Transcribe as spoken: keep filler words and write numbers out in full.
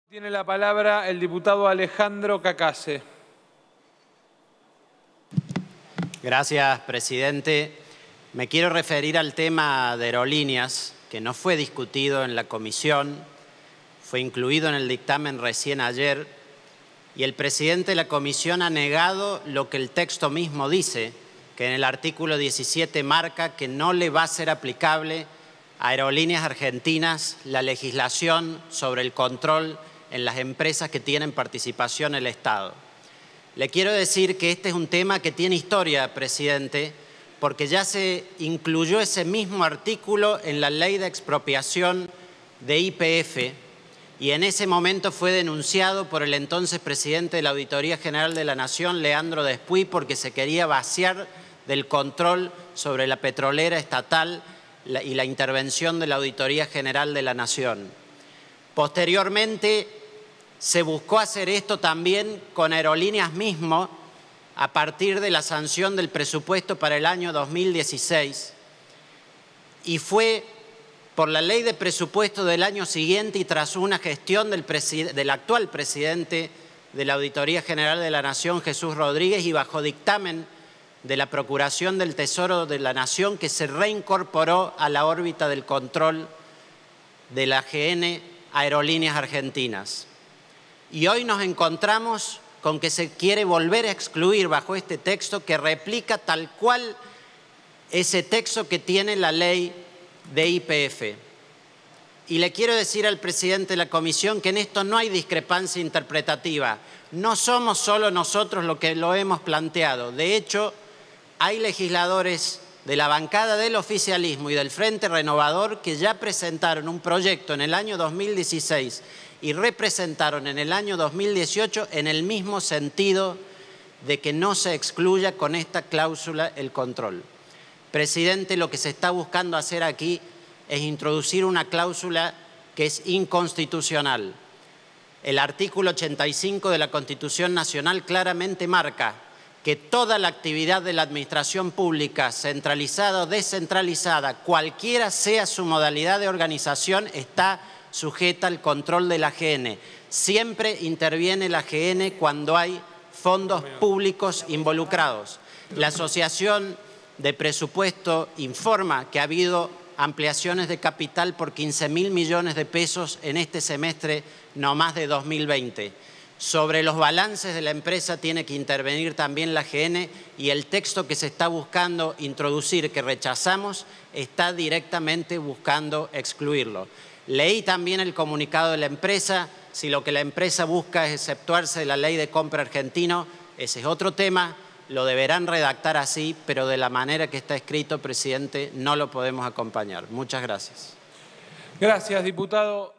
Tiene la palabra el diputado Alejandro Cacase. Gracias, presidente. Me quiero referir al tema de aerolíneas, que no fue discutido en la comisión, fue incluido en el dictamen recién ayer, y el presidente de la comisión ha negado lo que el texto mismo dice, que en el artículo diecisiete marca que no le va a ser aplicable a Aerolíneas Argentinas la legislación sobre el control en las empresas que tienen participación en el Estado. Le quiero decir que este es un tema que tiene historia, presidente, porque ya se incluyó ese mismo artículo en la ley de expropiación de Y P F y en ese momento fue denunciado por el entonces presidente de la Auditoría General de la Nación, Leandro Despuy, porque se quería vaciar del control sobre la petrolera estatal y la intervención de la Auditoría General de la Nación. Posteriormente, se buscó hacer esto también con Aerolíneas mismo a partir de la sanción del presupuesto para el año dos mil dieciséis y fue por la ley de presupuesto del año siguiente y tras una gestión del, del actual presidente de la Auditoría General de la Nación, Jesús Rodríguez, y bajo dictamen de la Procuración del Tesoro de la Nación, que se reincorporó a la órbita del control de la A G N Aerolíneas Argentinas. Y hoy nos encontramos con que se quiere volver a excluir bajo este texto que replica tal cual ese texto que tiene la ley de Y P F. Y le quiero decir al presidente de la comisión que en esto no hay discrepancia interpretativa. No somos solo nosotros los que lo hemos planteado. De hecho, hay legisladores de la bancada del oficialismo y del Frente Renovador que ya presentaron un proyecto en el año dos mil dieciséis y representaron en el año dos mil dieciocho en el mismo sentido de que no se excluya con esta cláusula el control. Presidente, lo que se está buscando hacer aquí es introducir una cláusula que es inconstitucional. El artículo ochenta y cinco de la Constitución Nacional claramente marca que toda la actividad de la administración pública, centralizada o descentralizada, cualquiera sea su modalidad de organización, está sujeta al control de la A G N. Siempre interviene la A G N cuando hay fondos públicos involucrados. La Asociación de Presupuesto informa que ha habido ampliaciones de capital por quince mil millones de pesos en este semestre no más de dos mil veinte. Sobre los balances de la empresa tiene que intervenir también la A G N y el texto que se está buscando introducir, que rechazamos, está directamente buscando excluirlo. Leí también el comunicado de la empresa. Si lo que la empresa busca es exceptuarse de la ley de compra argentino, ese es otro tema, lo deberán redactar así, pero de la manera que está escrito, presidente, no lo podemos acompañar. Muchas gracias. Gracias, diputado.